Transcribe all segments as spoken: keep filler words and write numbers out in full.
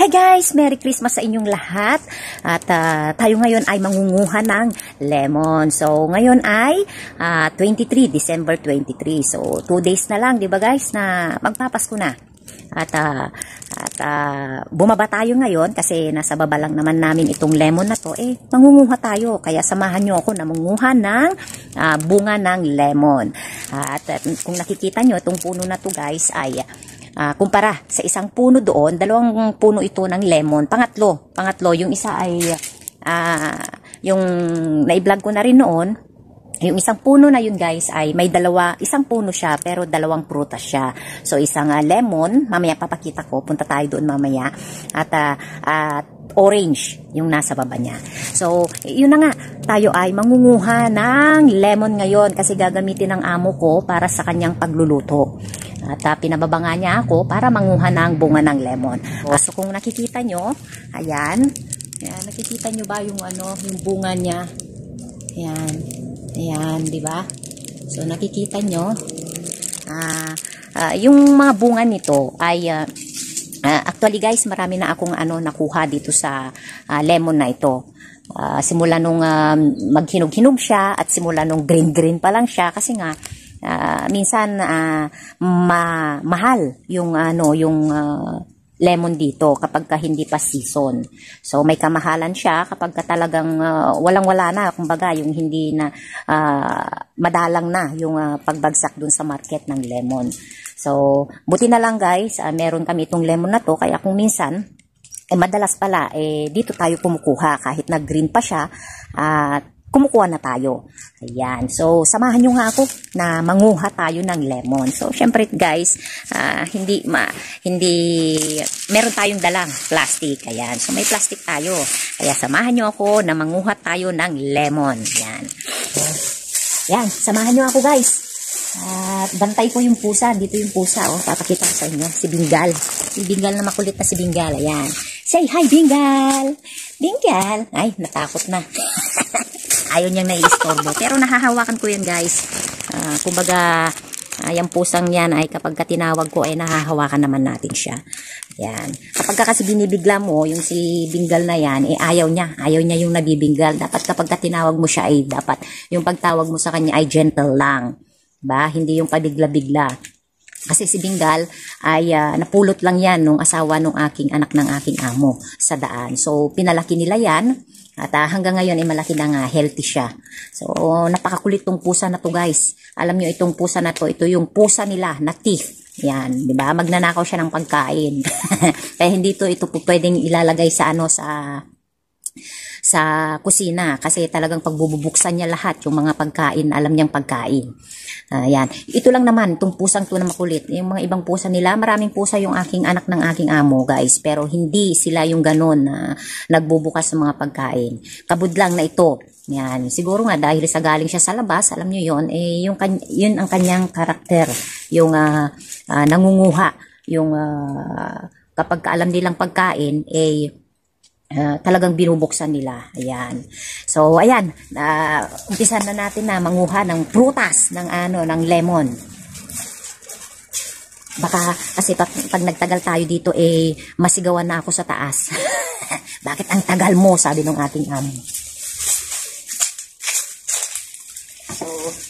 Hi guys! Merry Christmas sa inyong lahat. At uh, tayo ngayon ay mangunguha ng lemon. So ngayon ay uh, twenty-three, December twenty-three. So two days na lang, di ba guys, na magpapasko na. At, uh, at uh, bumaba tayo ngayon kasi nasa baba lang naman namin itong lemon na to. Eh, mangunguha tayo. Kaya samahan nyo ako na mangunguha ng uh, bunga ng lemon. At uh, kung nakikita nyo, itong puno na to guys ay Uh, kumpara sa isang puno doon, dalawang puno ito ng lemon. Pangatlo, pangatlo, yung isa ay uh, yung na-vlog ko na rin noon. Yung isang puno na yun guys ay may dalawa, isang puno siya pero dalawang prutas siya. So isang uh, lemon, mamaya papakita ko, punta tayo doon mamaya. At uh, uh, orange yung nasa baba niya. So yun na nga, tayo ay mangunguha ng lemon ngayon kasi gagamitin ng amo ko para sa kanyang pagluluto. At uh, pinababa nga niya ako para manguha ng bunga ng lemon. So kung nakikita nyo, ayan, ayan, nakikita nyo ba yung ano, yung bunga niya? Ayan, ayan, di ba? So nakikita nyo, uh, uh, yung mga bunga nito ay uh, uh, actually guys, marami na akong ano nakuha dito sa uh, lemon na ito. Uh, simula nung uh, maghinog-hinog siya at simula nung green-green pa lang siya kasi nga Uh, minsan uh, ma mahal yung ano yung uh, lemon dito kapag ka hindi pa season. So may kamahalan siya kapag ka talagang uh, walang-wala na, kumbaga yung hindi na uh, madalang na yung uh, pagbagsak dun sa market ng lemon. So buti na lang guys, uh, meron kami itong lemon na to kaya kung minsan eh madalas pala eh dito tayo kumukuha kahit na green pa siya at uh, kumukuha na tayo. Ayan. So, samahan nyo nga ako na manguha tayo ng lemon. So, syempre guys, uh, hindi, ma, hindi, meron tayong dalang plastic. Ayan. So, may plastic tayo. Kaya samahan nyo ako na manguha tayo ng lemon. Ayan. Ayan. Samahan nyo ako guys. At uh, bantay ko yung pusa. Dito yung pusa. Oh, papakita ko sa inyo. Si Bingal. Si Bingal na makulit na si Bingal. Ayan. Say hi, Bingal! Bingal! Ay, natakot na. Ayaw niyang nai-istorbo. Pero nahahawakan ko yan guys. Uh, kumbaga, uh, yung pusang yan ay kapag tinawag ko ay nahahawakan naman natin siya. Yan. Kapag ka kasi binibigla mo, yung si Bingal na yan, eh ayaw niya. Ayaw niya yung nabibinggal. Dapat kapag tinawag mo siya ay dapat yung pagtawag mo sa kanya ay gentle lang. Ba? Hindi yung pabigla-bigla. Kasi si Bingal ay uh, napulot lang yan nung asawa nung aking anak ng aking amo sa daan. So, pinalaki nila yan. At uh, hanggang ngayon ay malaki na nga, healthy siya. So, napakakulit tong pusa na to guys. Alam nyo itong pusa na to, ito yung pusa nila na teeth. Yan, di ba? Magnanakaw siya ng pagkain. Kaya hindi to ito po pwedeng ilalagay sa ano sa sa kusina kasi talagang pagbubuksan niya lahat yung mga pagkain, alam niyang pagkain. Ayan. Uh, ito lang naman, itong pusang to na makulit. Yung mga ibang pusa nila, maraming pusa yung aking anak ng aking amo, guys. Pero hindi sila yung ganon na nagbubukas ng mga pagkain. Kabud lang na ito. Yan. Siguro nga dahil sa galing siya sa labas, alam niyo yon, eh yung yun ang kanyang karakter, yung uh, uh, nangunguha, yung uh, kapag alam nilang pagkain, eh Uh, talagang binubuksan nila. Ayan. So, ayan. Uh, umpisan na natin na manguha ng prutas, ng ano, ng lemon. Baka, kasi pag, pag nagtagal tayo dito, eh, masigawan na ako sa taas. Bakit ang tagal mo? Sabi ng ating amo. So,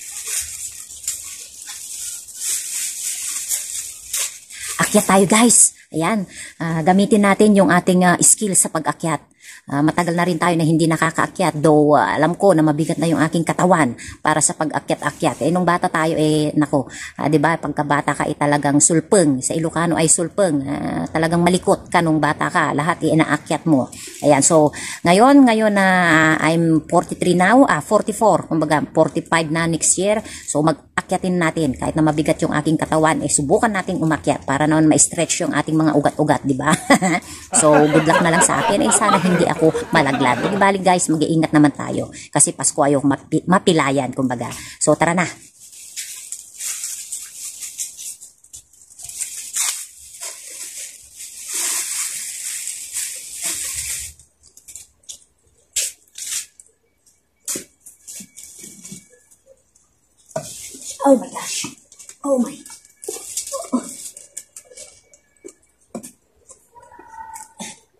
akyat tayo guys. Ayan, uh, gamitin natin yung ating uh, skill sa pag-akyat. Uh, matagal na rin tayo na hindi nakakaakyat, though uh, alam ko na mabigat na yung aking katawan para sa pag-akyat-akyat. Eh, nung bata tayo, eh, nako, uh, diba, pagkabata ka, eh, talagang sulpeng. Sa Ilocano ay sulpeng. Uh, talagang malikot ka nung bata ka. Lahat, eh, inaakyat mo. Ayan, so, ngayon, ngayon na uh, I'm forty-three now, ah, forty-four, kumbaga, forty-five na next year. So, mag-akyatin natin. Kahit na mabigat yung aking katawan, eh, subukan natin umakyat para naman ma-stretch yung ating mga ugat-ugat, diba? So, good luck na lang sa akin. Eh, sana hindi ako ako malaglag. Di balik guys, mag-iingat naman tayo. Kasi Pasko ayaw mapi mapilayan, kumbaga. So, tara na. Oh my gosh. Oh my. Oh.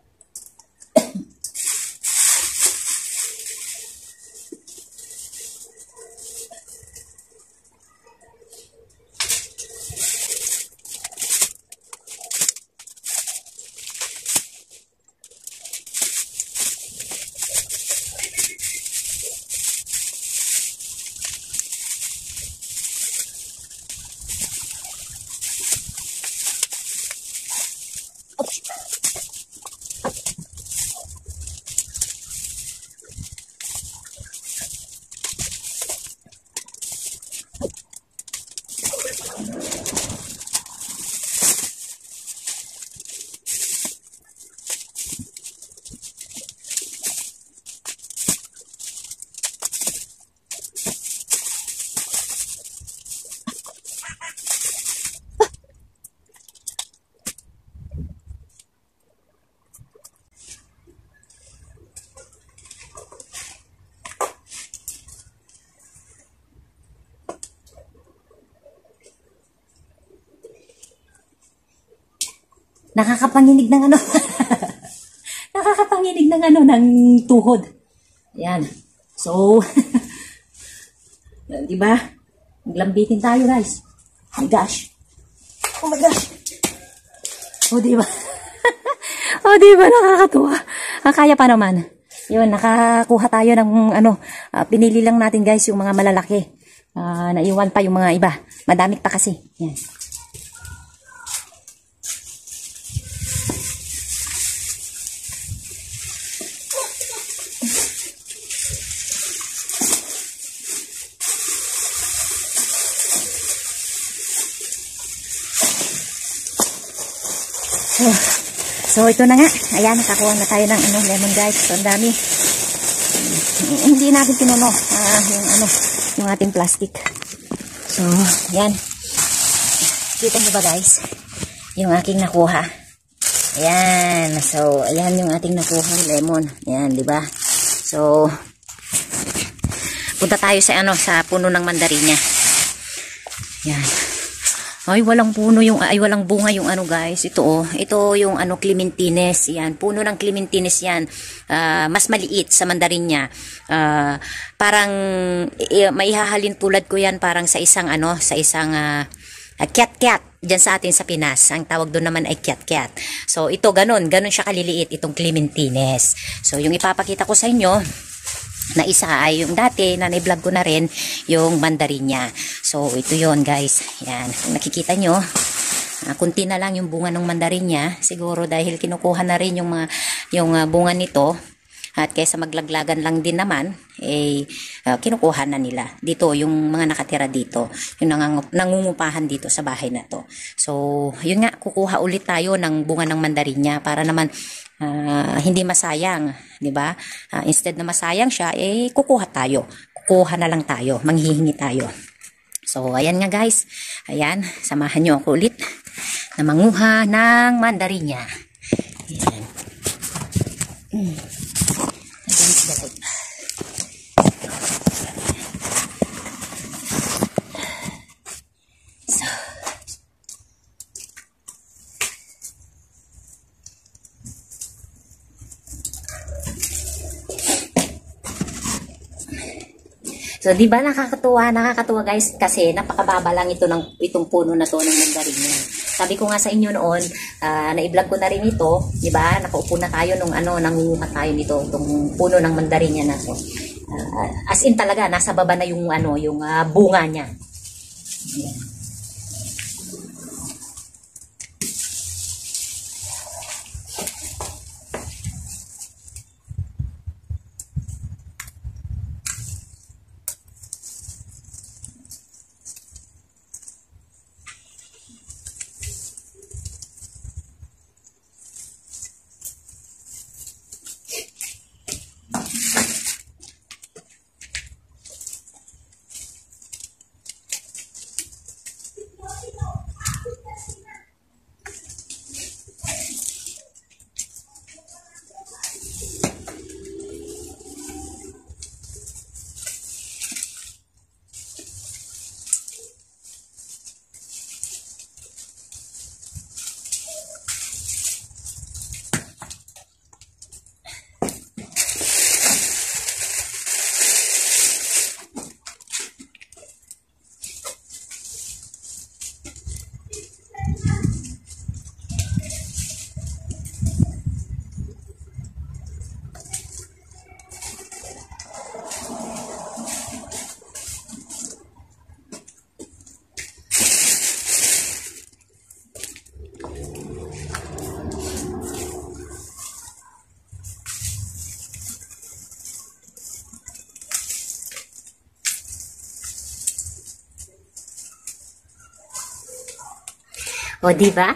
Nakakapanginig ng ano. Nakakapanginig ng ano, ng tuhod. Ayan. So, diba? Maglambitin tayo, guys. Oh my gosh. Oh my gosh. Oh, diba? Oh, diba? Nakakatuwa. Ah, kaya pa naman. Yun, nakakuha tayo ng ano, uh, pinili lang natin, guys, yung mga malalaki. Uh, naiwan pa yung mga iba. Madamit pa kasi. Yan. So, so ito na nga. Ayan, nakakuha na tayo ng ano, lemon, guys. So, ang dami. Hindi natin pinuno uh, yung ano, yung ating plastic. So, ayan. Kita nyo ba, guys? Yung aking nakuha. Ayan. So, ayan yung ating nakuha lemon. Ayan, di ba? So, punta tayo sa ano, sa puno ng mandarinya. Ayan. Ay, walang puno yung, ay, walang bunga yung ano, guys. Ito, oh. Ito yung ano, clementines. Yan. Puno ng clementines yan. Uh, mas maliit sa mandarinya. Uh, parang, eh, maihahalin tulad ko yan parang sa isang, ano, sa isang, uh, uh, kiat-kiat. Diyan sa atin sa Pinas. Ang tawag doon naman ay kiat-kiat. So, ito, ganun. Ganun siya kaliliit, itong clementines. So, yung ipapakita ko sa inyo, na isa ay yung dati na na-vlog ko na rin yung mandarinya. So ito yon, guys. Yan, kung nakikita nyo, uh, kunti na lang yung bunga ng mandarinya. Siguro dahil kinukuha na rin yung mga yung uh, bunga nito, at kaysa maglaglagan lang din naman, eh uh, kinukuha na nila. Dito yung mga nakatira dito, yung nangang, nangungupahan dito sa bahay na to. So yun nga, kukuha ulit tayo ng bunga ng mandarinya para naman Uh, hindi masayang, di ba? Uh, instead na masayang siya, eh kukuha tayo. Kukuha na lang tayo, manghihingi tayo. So ayan nga, guys. Ayan, samahan niyo ako ulit na manguha ng mandarinya. Ayan. Mm. Against the light. So So, di ba nakakatuwa, nakakatuwa, guys, kasi napakababa lang ito ng itong puno na to ng mandarinya. Sabi ko nga sa inyo noon, uh, na-i-vlog ko na rin ito, di ba? Nakaupo na tayo nung ano, nangunguha tayo nito, itong puno ng mandarinya na to. Uh, as in talaga, nasa baba na yung ano, yung uh, bunga niya. Ayan. O, di ba?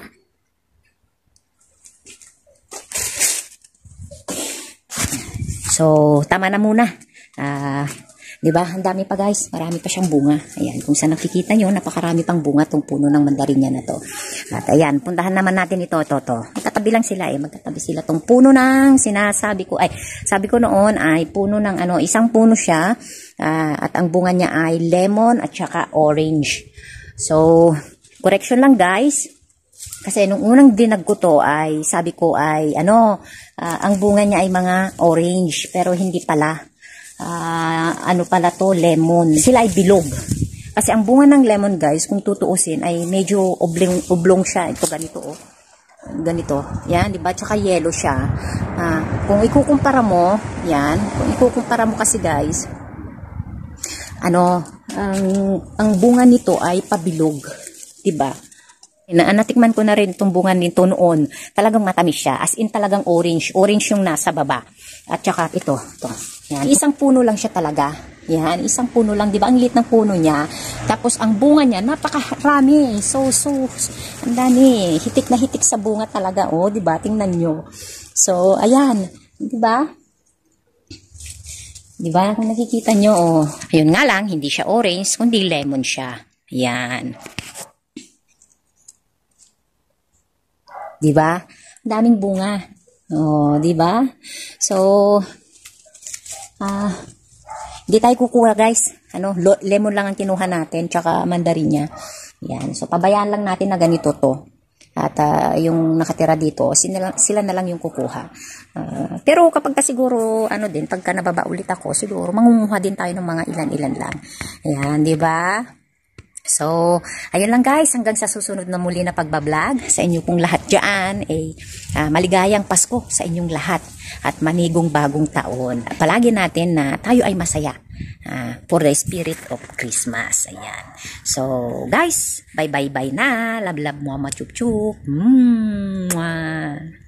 So, tama na muna. Ah, uh, 'di ba? Ang dami pa, guys. Marami pa siyang bunga. Ayan, kung saan nakikita niyo, napakarami pang bunga tong puno ng mandarinya na 'to. At ayan, puntahan naman natin ito, to, to. Magkatabi lang sila eh, magkatabi sila tong puno ng sinasabi ko. Ay, sabi ko noon ay puno ng ano, isang puno siya. Uh, at ang bunga niya ay lemon at saka orange. So, correction lang, guys. Kasi nung unang dinag ko to ay sabi ko ay ano, uh, ang bunga niya ay mga orange pero hindi pala. Uh, ano pala to, lemon. Sila ay bilog. Kasi ang bunga ng lemon, guys, kung tutuusin ay medyo oblong, oblong siya. Ito ganito oh. Ganito. Yan, di ba? Tsaka yellow siya. Uh, kung ikukumpara mo, yan, kung ikukumpara mo kasi, guys, ano, ang ang bunga nito ay pabilog, di ba? Na, natikman ko na rin itong bunga nito noon. Talagang matamis siya. As in talagang orange. Orange yung nasa baba. At saka ito. ito. Yan. Isang puno lang siya talaga. Yan. Isang puno lang. Diba? Ang liit ng puno niya. Tapos ang bunga niya, napakarami. So, so, ang dami. Hitik na hitik sa bunga talaga. O, diba? Tingnan nyo. So, ayan. Diba? Diba? Kung nakikita nyo, oh. Ayun nga lang, hindi siya orange, kundi lemon siya. Ayan. Diba? Daming bunga. Oh, diba? So, ah, hindi tayo kukuha, guys. Ano, lemon lang ang kinuha natin, tsaka mandarinya. Yan. So, pabayaan lang natin na ganito to. At uh, yung nakatira dito, sila, sila na lang yung kukuha. Uh, pero kapag ka siguro, ano din, pagka nababa ulit ako, siguro, mangunguha din tayo ng mga ilan-ilan lang. Yan, diba? So, ayun lang guys, hanggang sa susunod na muli na pagbablog sa inyo pong lahat dyan, eh, uh, maligayang Pasko sa inyong lahat at manigong bagong taon. At palagi natin na tayo ay masaya uh, for the spirit of Christmas. Ayan. So, guys, bye-bye-bye na. Love-love mo, chup-chup. Mwah.